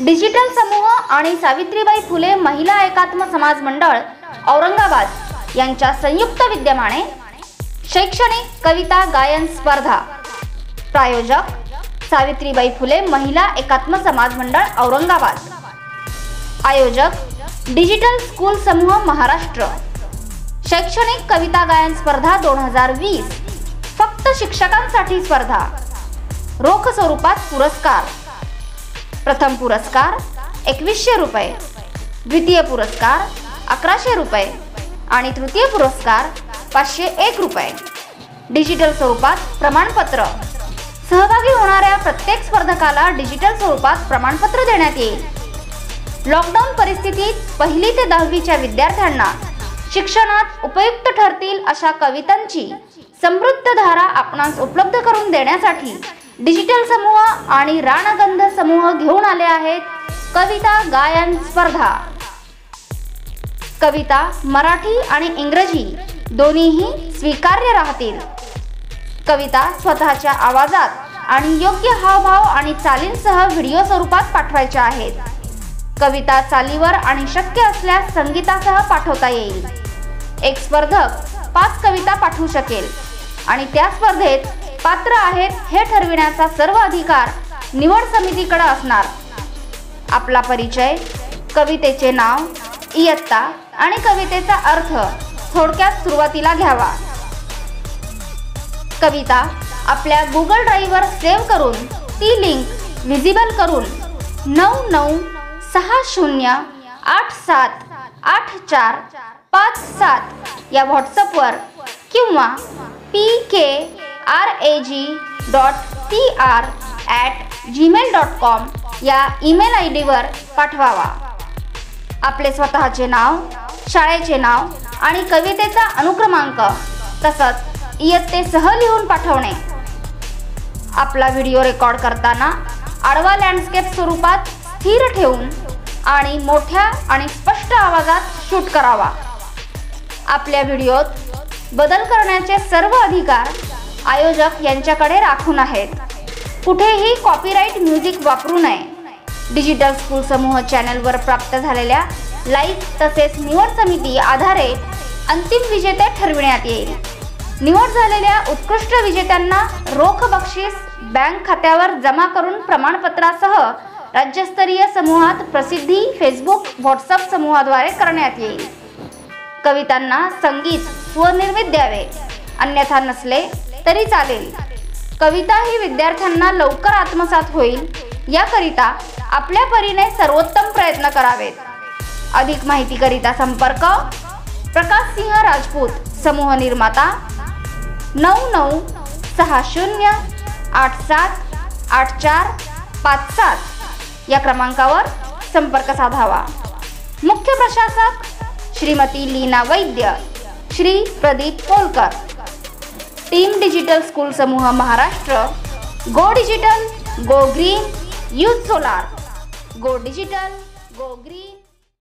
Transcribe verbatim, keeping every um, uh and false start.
Digital समूह आणि सावित्रीबाई फुले महिला एकात्म समाज मंडळ औरंगाबाद यांच्या संयुक्त विद्यमाने शैक्षणिक कविता गायन स्पर्धा। प्रायोजक सावित्रीबाई फुले महिला एकात्म समाज मंडळ औरंगाबाद। आयोजक डिजिटल स्कूल समूह महाराष्ट्र। शैक्षणिक कविता गायन स्पर्धा दोन हजार वीस फक्त शिक्षकांसाठी स्पर्धा। रोख स्वरूपात पुरस्कार। प्रथम पुरस्कार एकवीसशे रुपये, द्वितीय पुरस्कार अकराशे रुपये आणि तृतीय पुरस्कार पाचशे एक रुपये। डिजिटल स्वरूपात प्रमाणपत्र। सहभागी होणाऱ्या प्रत्येक स्पर्धकाला डिजिटल स्वरूपात प्रमाणपत्र देण्यात येईल। लॉकडाऊन परिस्थितीत पहिली ते दहावीच्या विद्यार्थ्यांना शिक्षणात उपयुक्त ठरतील अशा कवितांची समृद्ध धारा आपणास उपलब्ध करून देण्यासाठी डिजिटल समूह आणि राणगंध समूह घेऊन आले आहेत कविता गायन स्पर्धा। कविता मराठी आणि इंग्रजी दोन्हीही स्वीकार्य राहतील। कविता स्वतःच्या आवाजात आणि योग्य हावभाव आणि चालींसह व्हिडिओ स्वरूपात पाठवायच्या आहेत। कविता चालीवर आणि शक्य असल्यास संगीतासह पाठवता येईल। एक स्पर्धक पाच कविता पाठवू शकेल आणि त्या स्पर्धेत पात्र आहेत हे ठरविण्याचा सर्व अधिकार निवड समितीकडे असणार। आपला परिचय, कवितेचे नाव, इयत्ता आणि कवितेचा अर्थ थोडक्यात सुरुवातीला घ्यावा। कविता आपल्या गुगल ड्राईव्हवर सेव्ह करून ती लिंक विजिबल करून नऊ नऊ सहा शून्य आठ सात आठ चार पाच सात या व्हॉट्सअपवर किंवा P K R A G dot T R at Gmail dot com या ईमेल आय डीवर पाठवावा। आपले स्वतःचे नाव, शाळेचे नाव आणि कवितेचा अनुक्रमांक तसंच इयत्तेसह लिहून पाठवणे। आपला व्हिडिओ रेकॉर्ड करताना आडवा लँडस्केप स्वरूपात स्थिर ठेवून आणि मोठ्या आणि स्पष्ट आवाजात शूट करावा। आपल्या व्हिडिओत बदल करण्याचे सर्व अधिकार आयोजक यांच्याकडे राखून आहेत। कुठेही कॉपीराइट म्युझिक वापरू नये। डिजिटल स्कूल समूह चॅनलवर प्राप्त झालेल्या लाईक तसेच निवड समिती आधारे अंतिम विजेते ठरविण्यात येईल। निवड झालेल्या उत्कृष्ट विजेत्यांना रोख बक्षीस बँक खात्यावर जमा करून प्रमाणपत्रासह राज्यस्तरीय समूहात प्रसिद्धी फेसबुक व्हॉट्सअप समूहाद्वारे करण्यात येईल। कवितांना संगीत स्वनिर्मित द्यावे, अन्यथा नसले तरी चालेल। कविता ही विद्यार्थ्यांना लवकर आत्मसात होईल याकरिता आपल्या परीने सर्वोत्तम प्रयत्न करावेत। अधिक माहिती करिता संपर्क प्रकाश सिंह राजपूत, समूह निर्माता, नऊ नऊ सहा शून्य आठ सात आठ चार पाच सात या क्रमांकावर संपर्क साधावा। मुख्य प्रशासक Shrimati Leena Vaidya, Shri Pradeep Kolkar. Team digital school समूह Maharashtra. Go digital, go green, use solar. Go digital, go green.